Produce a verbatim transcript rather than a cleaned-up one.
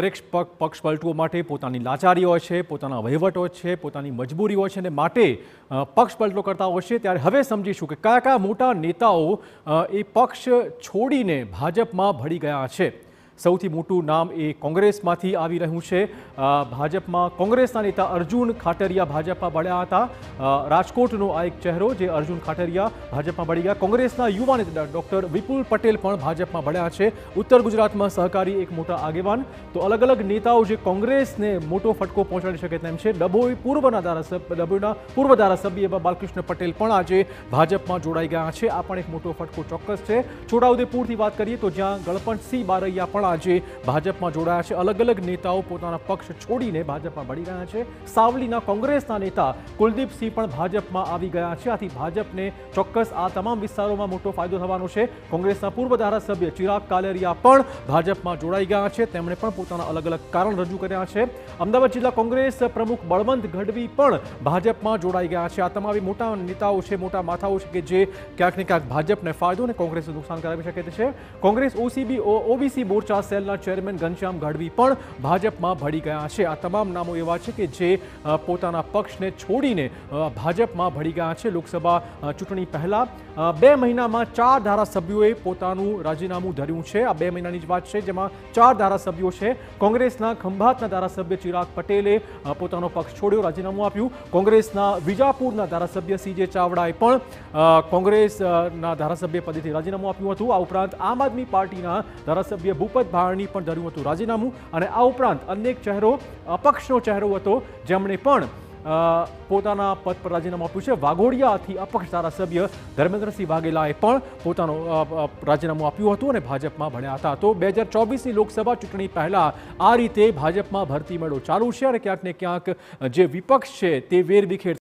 દરેક પક્ષ પલટુઓ માટે પોતાની લાચારી હોય છે, પોતાના વહીવટ હોય છે, પોતાની મજબૂરી હોય છે અને માટે પક્ષ પલટો કરતા હોય છે। ત્યારે હવે સમજીશું કે કયા કયા મોટા નેતાઓ એ પક્ષ છોડીને ભાજપમાં ભળી ગયા છે। સૌથી મોટું નામ એ કોંગ્રેસમાંથી આવી રહ્યું છે। ભાજપમાં કોંગ્રેસના નેતા અર્જુન ખાટરિયા ભાજપમાં ભળ્યા હતા। રાજકોટનો આ એક ચહેરો જે અર્જુન ખાટરિયા ભાજપમાં ભળી ગયા। કોંગ્રેસના યુવા નેતા ડોક્ટર વિપુલ પટેલ પણ ભાજપમાં ભળ્યા છે। ઉત્તર ગુજરાતમાં સહકારી એક મોટા આગેવાન। તો અલગ અલગ નેતાઓ જે કોંગ્રેસને મોટો ફટકો પહોંચાડી શકે તેમ છે। ડભોઈ પૂર્વના ધારાસભ્ય ડભોઈના પૂર્વ ધારાસભ્ય એવા બાલકૃષ્ણ પટેલ પણ આજે ભાજપમાં જોડાઈ ગયા છે। આ પણ એક મોટો ફટકો ચોક્કસ છે। છોટાઉદેપુરથી વાત કરીએ તો જ્યાં ગણપતસિંહ બારૈયા પણ આજે ભાજપમાં જોડાયા છે। અલગ અલગ નેતાઓ પોતાના પક્ષ છોડીને ભાજપમાં ભળી ગયા છે। સાવલીના કોંગ્રેસના નેતા કુલદીપસિંહ પણ ભાજપમાં આવી ગયા છે। આથી ભાજપને ચોક્કસ આ તમામ વિસ્તારોમાં મોટો ફાયદો થવાનો છે। કોંગ્રેસના પૂર્વ ધારાસભ્ય ચિરાગ કાલેરિયા પણ ભાજપમાં જોડાઈ ગયા છે। તેમણે પણ પોતાના અલગ અલગ કારણ રજૂ કર્યા છે। અમદાવાદ જિલ્લા કોંગ્રેસ પ્રમુખ બળવંત ગઢવી પણ ભાજપમાં જોડાઈ ગયા છે। આ તમામ મોટા નેતાઓ છે, મોટા માથાઓ છે કે જે ક્યાંક ને ક્યાંક ભાજપને ફાયદો અને કોંગ્રેસને નુકસાન કરાવી શકે છે। કોંગ્રેસ ઓસીબી ઓબીસી મોરચા સેલના ચેરમેન ઘનશ્યામ ગઢવી પણ ભાજપમાં ભળી ગયા છે। આ તમામ નામો એવા છે કે જે પોતાના પક્ષને છોડીને ભાજપમાં ભળી ગયા છે। લોકસભા ચૂંટણી પહેલા બે મહિનામાં ચાર ધારાસભ્યોએ પોતાનું રાજીનામું ધર્યું છે। આ બે મહિનાની જ વાત છે જેમાં ચાર ધારાસભ્યો છે। કોંગ્રેસના ખંભાતના ધારાસભ્ય ચિરાગ પટેલે પોતાનો પક્ષ છોડ્યો, રાજીનામું આપ્યું। કોંગ્રેસના વિજાપુરના ધારાસભ્ય સીજે ચાવડાએ પણ કોંગ્રેસના ધારાસભ્ય પદેથી રાજીનામું આપ્યું હતું। આ ઉપરાંત આમ આદમી પાર્ટીના ધારાસભ્ય ભૂપત ભારની પણ ધર્યું હતું રાજીનામું। અને આ ઉપરાંત અનેક ચહેરો અપક્ષનો ચહેરો હતો જેમણે પણ પોતાના પદ પર રાજીનામું આપ્યું છે। વાઘોડિયાથી અપક્ષ ધારાસભ્ય ધર્મેન્દ્રસિંહ વાઘેલાએ પણ પોતાનું રાજીનામું આપ્યું હતું અને ભાજપમાં ભળ્યા હતા। તો બે હજાર ચોવીસની લોકસભા ચૂંટણી પહેલા આ રીતે ભાજપમાં ભરતી મેળો ચાલુ છે અને ક્યાંક ને ક્યાંક જે વિપક્ષ છે તે વેરવિખેર